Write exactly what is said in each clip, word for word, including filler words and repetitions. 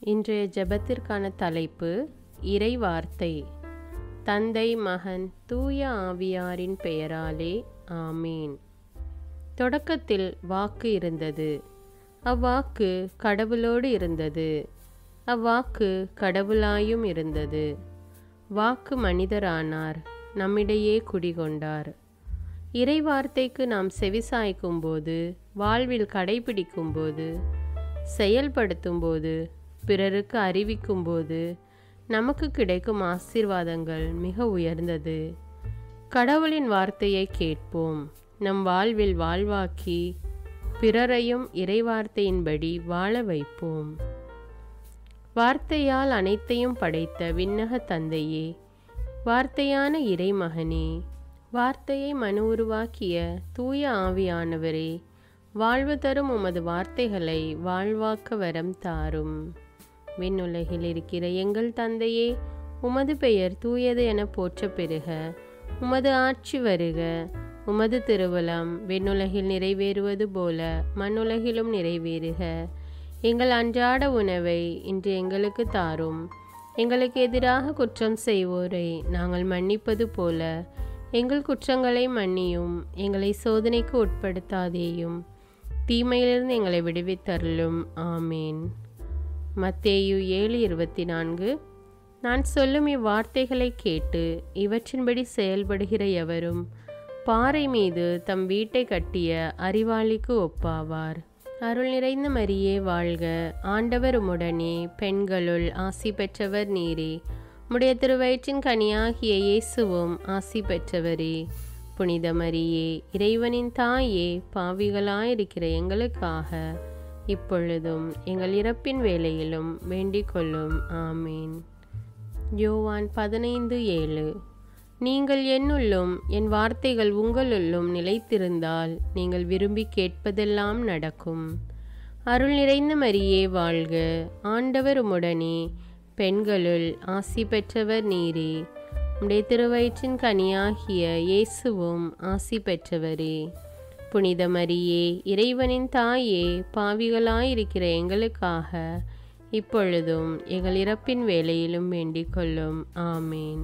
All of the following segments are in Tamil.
இன்றைய ஜெபத்திற்கான தலைப்பு இறை வார்த்தை. தந்தை, மகன், தூய ஆவியாரின் பெயராலே ஆமீன். தொடக்கத்தில் வாக்கு இருந்தது. அவ்வாக்கு கடவுளோடு இருந்தது. அவ்வாக்கு கடவுளாயும் இருந்தது. வாக்கு மனிதரானார், நம்மிடையே குடிகொண்டார். இறை வார்த்தைக்கு நாம் செவிசாய்க்கும் போது, வாழ்வில் கடைபிடிக்கும் போது, செயல்படுத்தும் போது, பிறருக்கு அறிவிக்கும் போது நமக்கு கிடைக்கும் ஆசீர்வாதங்கள் மிக உயர்ந்தது. கடவுளின் வார்த்தையை கேட்போம், நம் வாழ்வில் வாழ்வாக்கி பிறரையும் இறை வார்த்தையின்படி வாழ வைப்போம். வார்த்தையால் அனைத்தையும் படைத்த விண்ணக தந்தையே, வார்த்தையான இறைமகனே, வார்த்தையை மனு உருவாக்கிய தூய ஆவியானவரே, வாழ்வு தரும் உமது வார்த்தைகளை வாழ்வாக்க வரம் தாரும். விண்ணுலகில் இருக்கிற எங்கள் தந்தையே, உமது பெயர் தூயது என போற்ற பெறுக. உமது ஆட்சி வருக. உமது திருவுளம் விண்ணுலகில் நிறைவேறுவது போல மண்ணுலகிலும் நிறைவேறுக. எங்கள் அன்றாட உணவை இன்று எங்களுக்கு தாரும். எங்களுக்கு எதிராக குற்றம் செய்வோரை நாங்கள் மன்னிப்பது போல எங்கள் குற்றங்களை மன்னியும். எங்களை சோதனைக்கு உட்படுத்தாதேயும், தீமையிலிருந்து எங்களை விடுவித்தருளும். ஆமீன். மத்தேயு ஏழு இருபத்தி நான்கு. நான் சொல்லும் இவ்வார்த்தைகளை கேட்டு இவற்றின்படி செயல்படுகிற எவரும் பாறை மீது தம் வீட்டை கட்டிய அறிவாளிக்கு ஒப்பாவார். அருள் நிறைந்த மரியே வாழ்க. ஆண்டவர் உம்முடனே, பெண்களுள் ஆசி பெற்றவர் நீரே. உம்முடைய திருவயிற்றின் கனியாகிய இயேசுவும் ஆசி பெற்றவரே. புனித மரியே, இறைவனின் தாயே, பாவிகளாயிருக்கிற எங்களுக்காக இப்பொழுதும் எங்கள் இறப்பின் வேளையிலும் வேண்டிக் கொள்ளும். ஆமீன். யோவான் பதினைந்து ஏழு. நீங்கள் என்னுள்ளும் என் வார்த்தைகள் உங்களுள்ளும் நிலைத்திருந்தால் நீங்கள் விரும்பி கேட்பதெல்லாம் நடக்கும். அருள் நிறைந்த மரியே வாழ்க. ஆண்டவர் உம்முடனே, பெண்களுள் ஆசி பெற்றவர் நீரே. உம்முடைய திருவயிற்றின் கனியாகிய இயேசுவும் ஆசி பெற்றவரே. புனித மரியே, இறைவனின் தாயே, பாவிகளாயிருக்கிற எங்களுக்காக இப்பொழுதும் எங்கள் இறப்பின் வேளையிலும் வேண்டிக் கொள்ளும். ஆமீன்.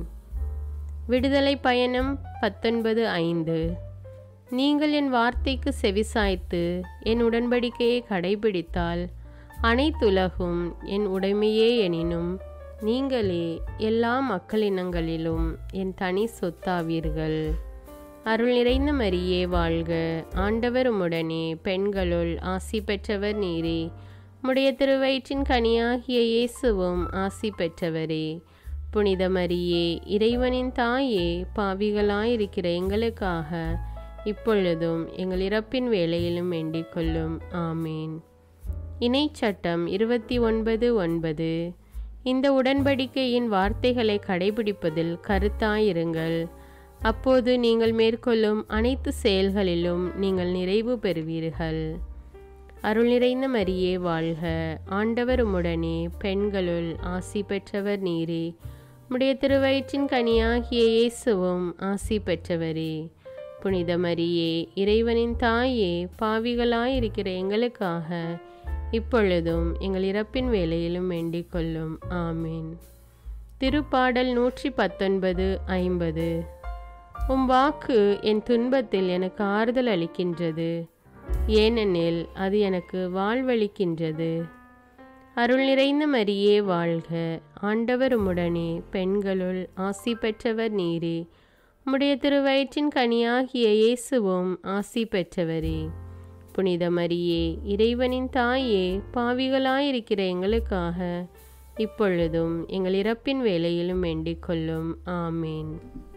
விடுதலை பயணம் பத்தொன்பது ஐந்து. நீங்கள் என் வார்த்தைக்கு செவிசாய்த்து என் உடன்படிக்கையை கடைபிடித்தால் அனைத்துலகும் என் உடைமையே எனினும் நீங்களே எல்லா மக்களினங்களிலும் என் தனி சொத்தாவீர்கள். அருள் நிறைந்த மரியே வாழ்க. ஆண்டவர் உம்முடனே, பெண்களுள் ஆசி பெற்றவர் நீரே. உம்முடைய திருவயிற்றின் கனியாகிய இயேசுவும் ஆசி பெற்றவரே. புனித மரியே, இறைவனின் தாயே, பாவிகளாயிருக்கிற எங்களுக்காக இப்பொழுதும் எங்கள் இறப்பின் வேளையிலும் வேண்டிக் கொள்ளும். ஆமீன். இணைச்சட்டம் இருபத்தி ஒன்பது ஒன்பது. இந்த உடன்படிக்கையின் வார்த்தைகளை கடைபிடிப்பதில் கருத்தாயிருங்கள். அப்போது நீங்கள் மேற்கொள்ளும் அனைத்து செயல்களிலும் நீங்கள் நிறைவு பெறுவீர்கள். அருள் நிறைந்த மரியே வாழ்க. ஆண்டவர் உம்முடனே, பெண்களுள் ஆசி பெற்றவர் நீரே. உம்முடைய திருவயிற்றின் கனியாகிய இயேசுவும் ஆசி பெற்றவரே. புனித மரியே, இறைவனின் தாயே, பாவிகளாயிருக்கிற எங்களுக்காக இப்பொழுதும் எங்கள் இறப்பின் வேளையிலும் வேண்டிக் கொள்ளும். ஆமீன். திருப்பாடல் நூற்றி பத்தொன்பது ஐம்பது. உம் வாக்கு என் துன்பத்தில் எனக்கு ஆறுதல் அளிக்கின்றது, ஏனெனில் அது எனக்கு வாழ்வளிக்கின்றது. அருள் நிறைந்த மரியே வாழ்க. ஆண்டவர் உம்முடனே, பெண்களுள் ஆசி பெற்றவர் நீரே. உம்முடைய திருவயிற்றின் கனியாகிய இயேசுவும் ஆசி பெற்றவரே. புனித மரியே, இறைவனின் தாயே, பாவிகளாயிருக்கிற எங்களுக்காக இப்பொழுதும் எங்கள் இறப்பின் வேளையிலும் வேண்டிக் கொள்ளும். ஆமீன்.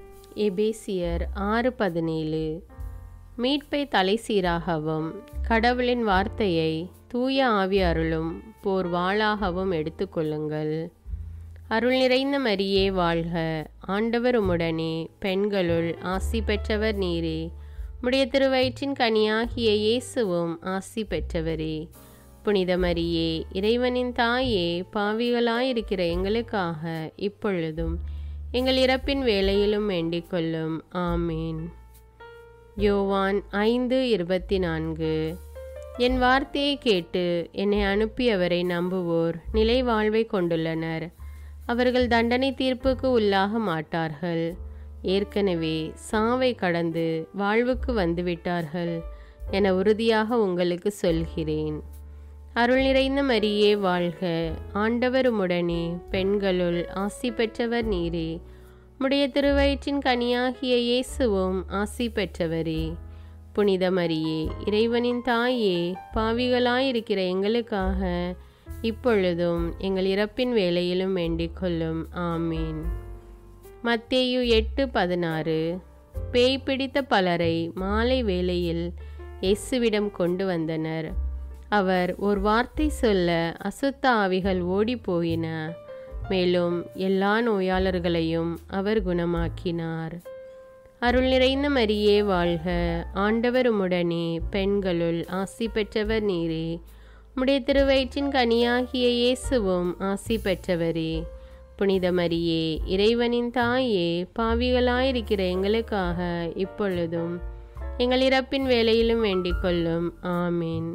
எபேசியர் ஆறு பதினேழு. மீட்பை தலை சீராகவும் கடவுளின் வார்த்தையை தூய ஆவி அருளும் போர் வாளாகவும் எடுத்துக்கொள்ளுங்கள். அருள் நிறைந்த மரியே வாழ்க. ஆண்டவர் உம்முடனே, பெண்களுள் ஆசி பெற்றவர் நீரே. உம்முடைய திருவயிற்றின் கனியாகிய இயேசுவும் ஆசி பெற்றவரே. புனித மரியே, இறைவனின் தாயே, பாவிகளாயிருக்கிற எங்களுக்காக இப்பொழுதும் எங்கள் இறப்பின் வேளையிலும் வேண்டிக் கொள்ளும். ஆமீன். யோவான் ஐந்து இருபத்தி நான்கு. என் வார்த்தையை கேட்டு என்னை அனுப்பியவரை நம்புவோர் நிலை வாழ்வை கொண்டுள்ளனர். அவர்கள் தண்டனை தீர்ப்புக்கு உள்ளாக மாட்டார்கள். ஏற்கனவே சாவை கடந்து வாழ்வுக்கு வந்துவிட்டார்கள் என உறுதியாக உங்களுக்கு சொல்கிறேன். அருள் நிறைந்த மரியே வாழ்க. ஆண்டவர் உம்முடனே, பெண்களுள் ஆசி பெற்றவர் நீரே. உம்முடைய திருவயிற்றின் கனியாகிய இயேசுவும் ஆசி பெற்றவரே. புனித மரியே, இறைவனின் தாயே, பாவிகளாயிருக்கிற எங்களுக்காக இப்பொழுதும் எங்கள் இறப்பின் வேளையிலும் வேண்டிக் கொள்ளும். ஆமீன். மத்தேயு எட்டு பதினாறு. பேய் பிடித்த பலரை மாலை வேளையில் இயேசுவிடம் கொண்டு வந்தனர். அவர் ஒரு வார்த்தை சொல்ல அசுத்த ஆவிகள் ஓடி போயின. மேலும் எல்லா நோயாளர்களையும் அவர் குணமாக்கினார். அருள் நிறைந்த மரியே வாழ்க. ஆண்டவர் உம்முடனே, பெண்களுள் ஆசி பெற்றவர் நீரே. உம்முடைய திருவயிற்றின் கனியாகிய இயேசுவும் ஆசி பெற்றவரே. புனித மரியே, இறைவனின் தாயே, பாவிகளாயிருக்கிற எங்களுக்காக இப்பொழுதும் எங்கள் இறப்பின் வேளையிலும் வேண்டிக் கொள்ளும். ஆமீன்.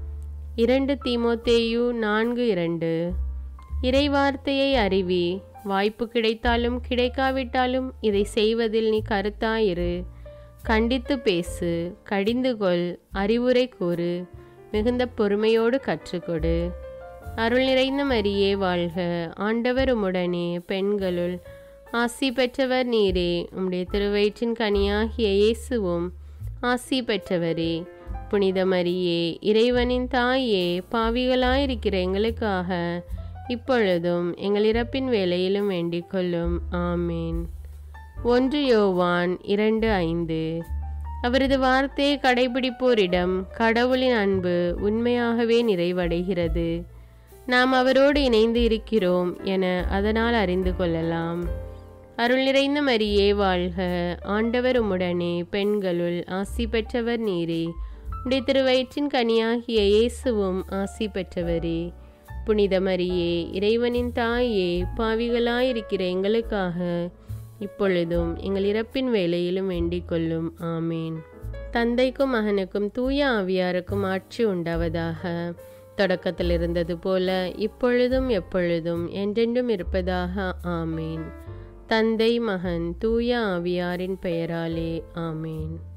இரண்டு தீமோத்தேயு நான்கு இரண்டு. இறைவார்த்தையை அறிவி. வாய்ப்பு கிடைத்தாலும் கிடைக்காவிட்டாலும் இதை செய்வதில் நீ கருத்தாயிரு. கண்டித்து பேசு, கடிந்து கொள், அறிவுரை கூறு, மிகுந்த பொறுமையோடு கற்றுக்கொடு. அருள் நிறைந்த மரியே வாழ்க. ஆண்டவர் உம்முடனே, பெண்களுள் ஆசி பெற்றவர் நீரே. உம்முடைய திருவயிற்றின் கனியாகிய இயேசுவும் ஆசி பெற்றவரே. புனித மரியே, இறைவனின் தாயே, பாவிகளாயிருக்கிற எங்களுக்காக இப்பொழுதும் எங்கள் இறப்பின் வேளையிலும் வேண்டிக் கொள்ளும். ஆமீன். ஒன்று யோவான் இரண்டு ஐந்து. அவரது வார்த்தையை கடைபிடிப்போரிடம் கடவுளின் அன்பு உண்மையாகவே நிறைவடைகிறது. நாம் அவரோடு இணைந்து இருக்கிறோம் என அதனால் அறிந்து கொள்ளலாம். அருள் நிறைந்த மரியே வாழ்க. ஆண்டவர் உம்முடனே, பெண்களுள் ஆசி பெற்றவர் நீரே. உடைய திருவயிற்றின் கனியாகிய இயேசுவும் ஆசி பெற்றவரே. புனித மரியே, இறைவனின் தாயே, பாவிகளாயிருக்கிற எங்களுக்காக இப்பொழுதும் எங்கள் இறப்பின் வேளையிலும் வேண்டிக் கொள்ளும். ஆமீன். தந்தைக்கும் மகனுக்கும் தூய ஆவியாருக்கும் ஆட்சி உண்டாவதாக. தொடக்கத்தில் இருந்தது போல இப்பொழுதும் எப்பொழுதும் என்றென்றும் இருப்பதாக. ஆமீன். தந்தை, மகன், தூய ஆவியாரின் பெயராலே. ஆமீன்.